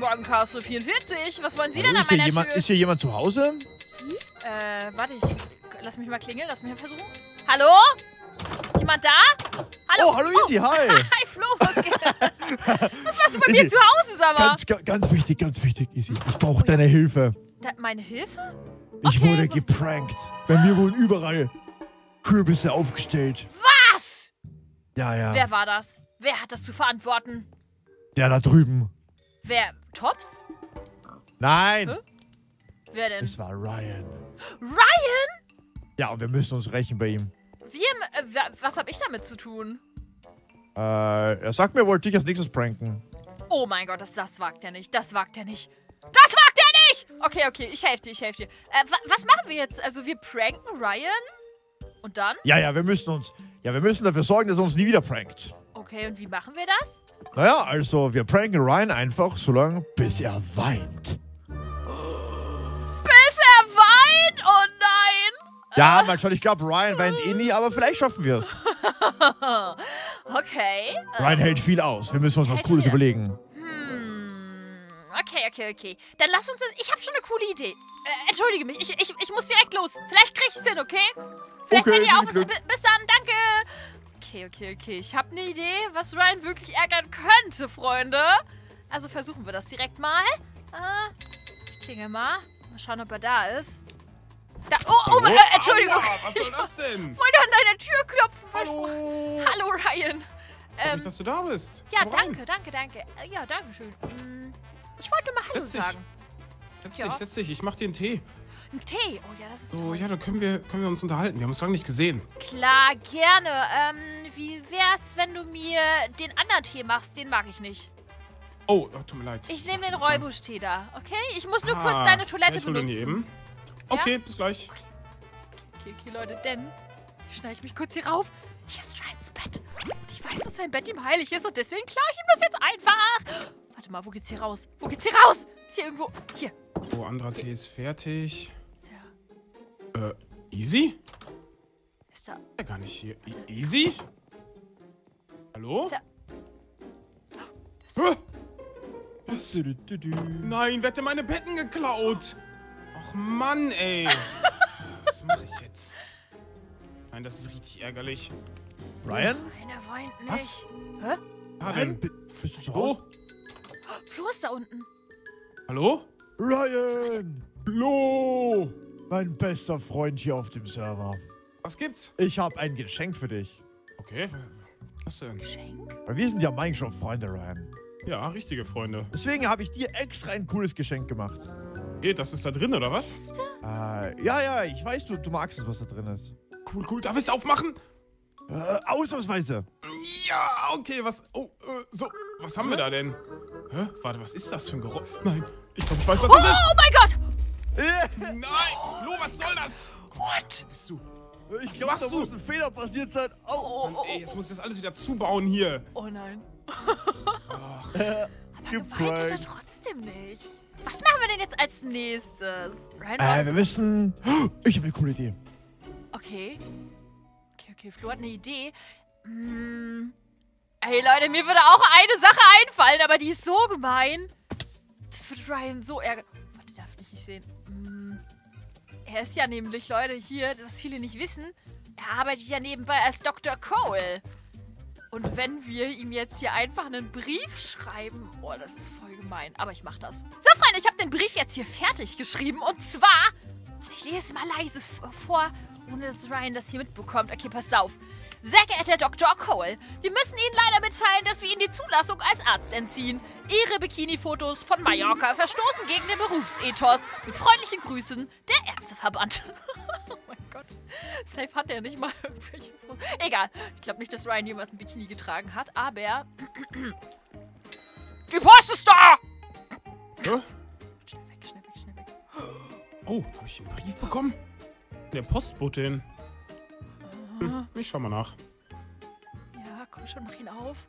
Morgen, Castle 44. Was wollen Sie denn Hallo, an meiner Tür? ist hier jemand zu Hause? Warte, lass mich mal klingeln, lass mich mal versuchen. Hallo? Jemand da? Hallo? Oh, hallo Easy, hi. Hi Flo, was geht? Was machst du bei mir zu Hause, sag mal? Ganz wichtig, Easy. Ich brauche deine Hilfe. Meine Hilfe? Ich Okay, wurde geprankt. Bei mir wurden überall Kürbisse aufgestellt. Was? Ja. Wer war das? Wer hat das zu verantworten? Der da drüben. Wer? Tops? Nein. Hä? Wer denn? Es war Ryan. Ryan? Ja, und wir müssen uns rächen bei ihm. Was hab ich damit zu tun? Er sagt mir, er wollte dich als nächstes pranken. Oh mein Gott, das wagt er nicht. Das wagt er nicht. Das wagt er nicht! Okay, ich helfe dir. Was machen wir jetzt? Also wir pranken Ryan? Und dann? Ja, wir müssen dafür sorgen, dass er uns nie wieder prankt. Okay, und wie machen wir das? Naja, also wir pranken Ryan einfach so lange, bis er weint. Bis er weint? Oh nein! Ja, mal schon, ich glaube, Ryan weint eh nie, aber vielleicht schaffen wir es. Okay. Ryan hält viel aus. Wir müssen uns was Cooles überlegen. Okay. Dann lass uns... Ich habe schon eine coole Idee. Entschuldige mich, ich muss direkt los. Vielleicht krieg ich's hin, okay? Vielleicht Okay, fällt dir auch was... Glück. Bis dann, danke. Okay. Ich habe eine Idee, was Ryan wirklich ärgern könnte, Freunde. Also versuchen wir das direkt mal. Ich klingel mal. Mal schauen, ob er da ist. Da... Oh, Entschuldigung. Aua, was soll das denn? Wollte an deiner Tür klopfen. Hallo. Hallo, Ryan. Freut mich, dass du da bist. Ja, Komm rein. danke. Ja, danke schön. Ich wollte mal Hallo Setz dich. sagen. Setz dich. Ich mach dir einen Tee. Ein Tee? Oh ja, das ist So, toll. ja, dann können wir uns unterhalten. Wir haben uns lange nicht gesehen. Klar, gerne. Wie wär's, wenn du mir den anderen Tee machst? Den mag ich nicht. Oh, tut mir leid. Ich nehme den Räubusch-Tee da, okay? Ich muss nur kurz deine Toilette ich hol den benutzen. hier eben. Okay, bis gleich. Okay, Leute, denn ich schneide mich kurz hier rauf. Hier ist Ryans Bett. Und ich weiß, dass sein Bett ihm heilig ist und deswegen klaue ich ihm das jetzt einfach. Warte mal, wo geht's hier raus? Ist hier irgendwo... Hier. Oh, anderer Tee ist fertig. Tja, Easy? ist da... Ja, gar nicht hier. Easy? Hallo? Ist da... Hä? Nein, wer hat denn meine Betten geklaut? Och Mann, ey. Was mache ich jetzt? Nein, das ist richtig ärgerlich. Ryan? Nein, er weint nicht. Was? Hä? Ja, Ryan, denn. bist du zu Oh, Hause? Flo ist da unten. hallo? Ryan! Hallo? Mein bester Freund hier auf dem Server. Was gibt's? Ich habe ein Geschenk für dich. Okay, was denn? Geschenk? Weil wir sind ja Minecraft-Freunde, Ryan. Ja, richtige Freunde. Deswegen habe ich dir extra ein cooles Geschenk gemacht. Hey, das ist da drin, oder was? Ja, ich weiß, du magst es, was da drin ist. Cool. Darf ich's aufmachen? Ausnahmsweise. Ja, okay, was... Oh, so, was haben wir da denn? Hä? Warte, was ist das für ein Geräusch? Nein, ich glaube, ich weiß, was das ist. Oh mein Gott! Nein, Flo, was soll das? What? Bist du... Ich glaube, machst da du? muss ein Fehler passiert sein. Oh, Mann, ey, jetzt muss ich das alles wieder zubauen hier. oh nein. Ach, Aber gemeint hat er trotzdem nicht. Was machen wir denn jetzt als nächstes? Ryan, Wir müssen... Ich habe eine coole Idee. Okay, Flo hat eine Idee. Ey, Leute, mir würde auch eine Sache einfallen, aber die ist so gemein. Das wird Ryan so ärgern. Warte, darf nicht sehen. Er ist ja nämlich, Leute, hier, was viele nicht wissen, er arbeitet ja nebenbei als Dr. Cole. Und wenn wir ihm jetzt hier einfach einen Brief schreiben... Oh, das ist voll gemein, aber ich mach das. So, Freunde, ich habe den Brief jetzt hier fertig geschrieben. Und zwar... Ich lese es mal leise vor, ohne dass Ryan das hier mitbekommt. Okay, passt auf. Sehr geehrter Dr. Cole, wir müssen Ihnen leider mitteilen, dass wir Ihnen die Zulassung als Arzt entziehen. Ihre Bikini-Fotos von Mallorca verstoßen gegen den Berufsethos. Mit freundlichen Grüßen, der Ärzteverband. Oh mein Gott. Safe hat er nicht mal irgendwelche Fotos. Egal. Ich glaube nicht, dass Ryan jemals ein Bikini getragen hat, aber... Die Post ist da! hä? Schnell weg. Oh, habe ich einen Brief bekommen? Der Postbotin. Ich schau mal nach. Ja, komm schon, mach ihn auf.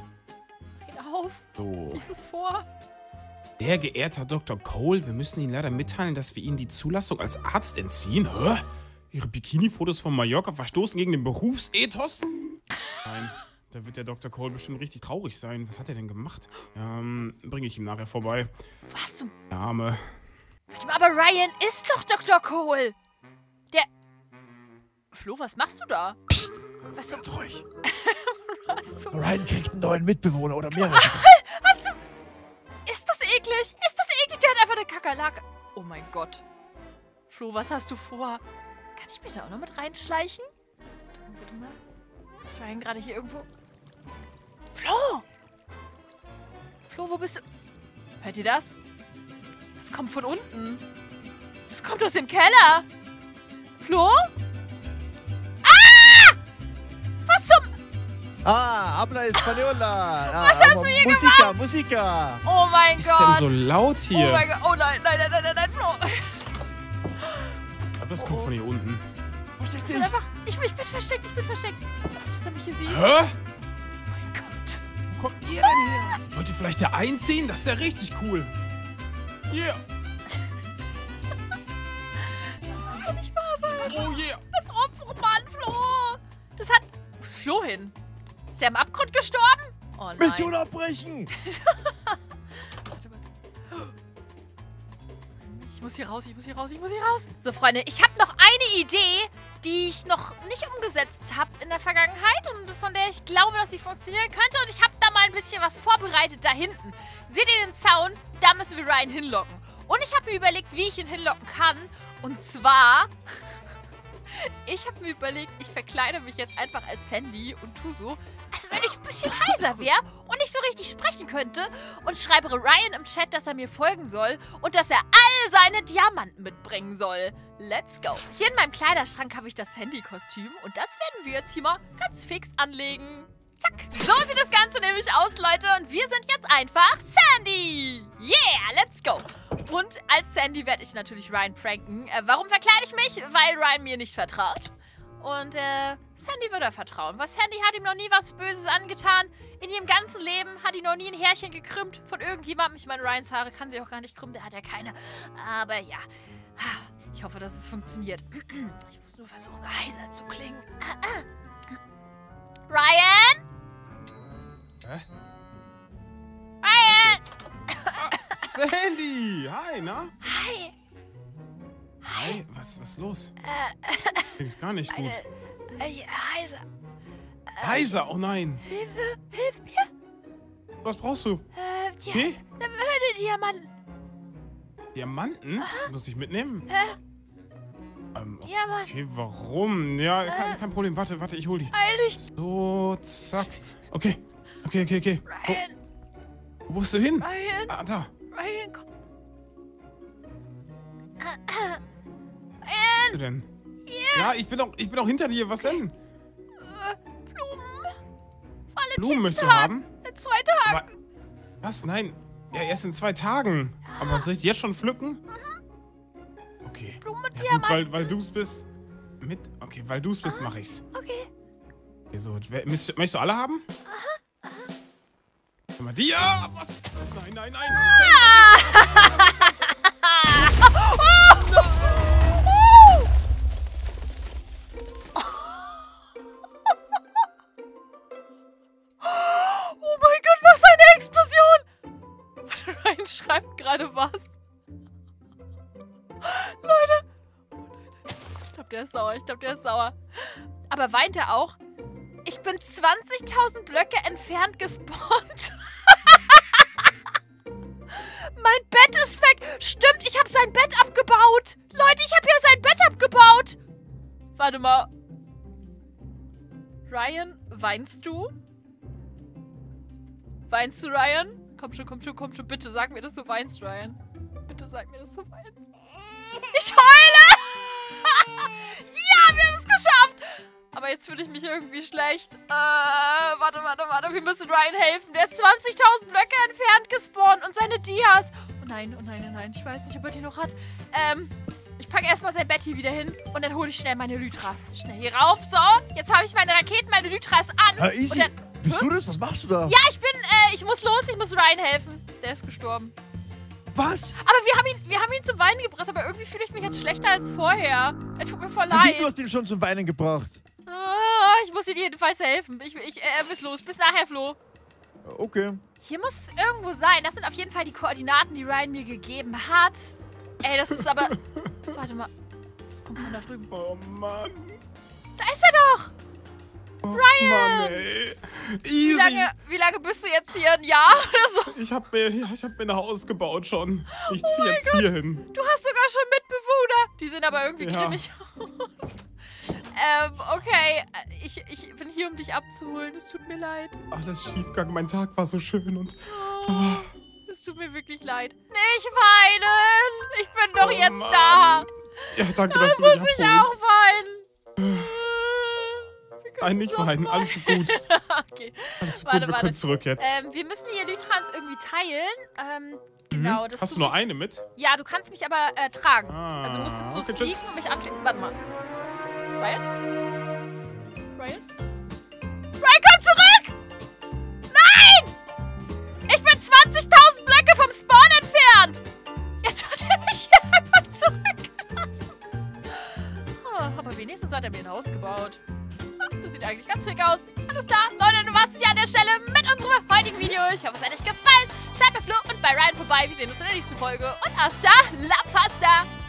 So. Lies es vor. Sehr geehrter Dr. Cole, wir müssen Ihnen leider mitteilen, dass wir Ihnen die Zulassung als Arzt entziehen. Hä? Ihre Bikini-Fotos von Mallorca verstoßen gegen den Berufsethos? Nein. Da wird der Dr. Cole bestimmt richtig traurig sein. Was hat er denn gemacht? Bringe ich ihm nachher vorbei. Was zum... Der Arme. Warte mal, aber Ryan ist doch Dr. Cole. Der... Flo, was machst du da? Psst, Was so... ganz ruhig. Was so... Ryan kriegt einen neuen Mitbewohner oder mehrere. Hast du... Ist das eklig? Ist das eklig? Der hat einfach eine Kakerlake. Oh mein Gott. Flo, was hast du vor? Kann ich mich da auch noch mit reinschleichen? Warte mal. Ist Ryan gerade hier irgendwo? Flo! Flo, wo bist du? Hört ihr das? Das kommt von unten. Das kommt aus dem Keller. Flo? Ah! Was zum... Habla Española. Was hast du hier Musiker, Musiker. Oh mein Was Gott. ist denn so laut hier? Oh mein Gott. Oh nein, nein, nein, nein, nein, nein, Flo. Aber das kommt von hier unten. Versteck Ich dich. bin einfach... Ich bin versteckt, ich bin versteckt. Dass er mich hier sieht. Hä? Oh mein Gott. Wo kommt ihr denn her? Wollt ihr vielleicht da einziehen? Das ist ja richtig cool. Yeah. Das kann nicht wahr sein. Oh yeah. Das Opfer, Mann, Flo. Das hat... Wo ist Flo hin? Ist er im Abgrund gestorben? Oh nein. Mission abbrechen. Warte mal. Ich muss hier raus, ich muss hier raus, ich muss hier raus. So, Freunde, ich habe noch eine Idee, die ich noch nicht umgesetzt habe in der Vergangenheit und von der ich glaube, dass sie funktionieren könnte. Und ich habe da mal ein bisschen was vorbereitet da hinten. Seht ihr den Zaun? Da müssen wir Ryan hinlocken. Und ich habe mir überlegt, wie ich ihn hinlocken kann. Und zwar... Ich habe mir überlegt, ich verkleide mich jetzt einfach als Sandy und tu so, als wenn ich ein bisschen heiser wäre und nicht so richtig sprechen könnte und schreibe Ryan im Chat, dass er mir folgen soll und dass er all seine Diamanten mitbringen soll. Let's go. Hier in meinem Kleiderschrank habe ich das Sandy-Kostüm und das werden wir jetzt hier mal ganz fix anlegen. Zack. So sieht das Ganze nämlich aus, Leute. Und wir sind jetzt einfach Sandy. Yeah, let's go. Und als Sandy werde ich natürlich Ryan pranken. Warum verkleide ich mich? Weil Ryan mir nicht vertraut. Und Sandy würde er vertrauen. Weil Sandy hat ihm noch nie was Böses angetan. In ihrem ganzen Leben hat die noch nie ein Härchen gekrümmt von irgendjemandem. Ich meine, Ryans Haare kann sie auch gar nicht krümmen. Der hat ja keine. Aber ja. Ich hoffe, dass es funktioniert. Ich muss nur versuchen, heiser zu klingen. Ryan? Hä? Ryan! Sandy! Hi, na? Hi. Hi, was ist los? Klingt gar nicht gut. Heiser. Heiser, oh nein. Hilf mir. Was brauchst du? Tja, Hey? Diamanten. Diamanten? Muss ich mitnehmen? Ja, Mann. Okay, warum? Ja, kein Problem. Warte, ich hol die. Heil dich. So, zack. Okay. Ryan. Wo musst du hin? Ryan. Ah, da. Ryan, komm. Was Ryan. denn? Ja, ich bin doch hinter dir. Was denn? Blumen. Blumen möchtest du haben? In 2 Tagen. Aber, was? Nein. Ja, erst in 2 Tagen. Aber soll ich die jetzt schon pflücken? Okay. Blumen mit Ja, gut, Diamanten. weil du es bist. Okay, weil du es bist, mach ich's. Okay. Okay, so, möchtest du alle haben? Guck mal, die. Ja! Was? Nein. Oh mein Gott, was eine Explosion! Ryan schreibt gerade was. Leute. Oh nein. Ich glaube, der ist sauer. Aber weint er auch? Ich bin 20.000 Blöcke entfernt gespawnt. Mein Bett ist weg. Stimmt, ich habe sein Bett abgebaut. Leute, ich habe hier sein Bett abgebaut. Warte mal. Ryan, weinst du? Weinst du, Ryan? Komm schon. Bitte sag mir, dass du weinst, Ryan. Bitte sag mir, dass du weinst. Ich heule! Ja, wir haben es geschafft! Aber jetzt fühle ich mich irgendwie schlecht. Warte. Wir müssen Ryan helfen. Der ist 20.000 Blöcke entfernt gespawnt und seine Dias. Oh nein. Ich weiß nicht, ob er die noch hat. Ich packe erstmal sein Bett hier wieder hin und dann hole ich schnell meine Lytra. Schnell hier rauf. So, jetzt habe ich meine Raketen, meine Lytra ist an. Easy. Und dann, Bist du das? Was machst du da? ja, ich muss los. Ich muss Ryan helfen. Der ist gestorben. Was? Aber wir haben ihn zum Weinen gebracht, aber irgendwie fühle ich mich jetzt schlechter als vorher. Er tut mir voll Wie, leid. du hast ihn schon zum Weinen gebracht. Ich muss Ihnen jedenfalls helfen. Bis los. Bis nachher, Flo. Okay. Hier muss es irgendwo sein. Das sind auf jeden Fall die Koordinaten, die Ryan mir gegeben hat. Ey, das ist aber... Warte mal. Das kommt von da drüben. Oh, Mann. Da ist er doch. Oh, Ryan! Mann, ey. Easy. Wie lange bist du jetzt hier? Ein Jahr oder so? Ich hab mir ein Haus gebaut schon. Ich zieh jetzt hier hin. Du hast sogar schon Mitbewohner. Die sehen aber irgendwie Ja. grimmig aus. Okay. Ich bin hier, um dich abzuholen. Es tut mir leid. Alles schiefgegangen. Mein Tag war so schön und... Es tut mir wirklich leid. Nicht weinen! Ich bin doch jetzt Mann. da! Ja, danke, dass du mich Muss ich auch abholst. weinen? Nein, nicht weinen. Alles gut. Okay. Alles Warte, gut, wir können zurück jetzt. Wir müssen hier Lytrans irgendwie teilen. Genau, das Hast du tut nur mich- eine mit? Ja, du kannst mich aber tragen. Ah, Also du musst es so okay, sneaken und mich anklicken. Warte mal. Ryan? Ryan? Ryan, komm zurück! Nein! Ich bin 20.000 Blöcke vom Spawn entfernt! Jetzt hat er mich hier einfach zurückgelassen. Aber wenigstens hat er mir ein Haus gebaut. Das sieht eigentlich ganz schick aus. Alles klar, Leute, du warst hier an der Stelle mit unserem heutigen Video. Ich hoffe, es hat euch gefallen. Schaut bei Flo und bei Ryan vorbei. Wir sehen uns in der nächsten Folge. Und hasta la pasta!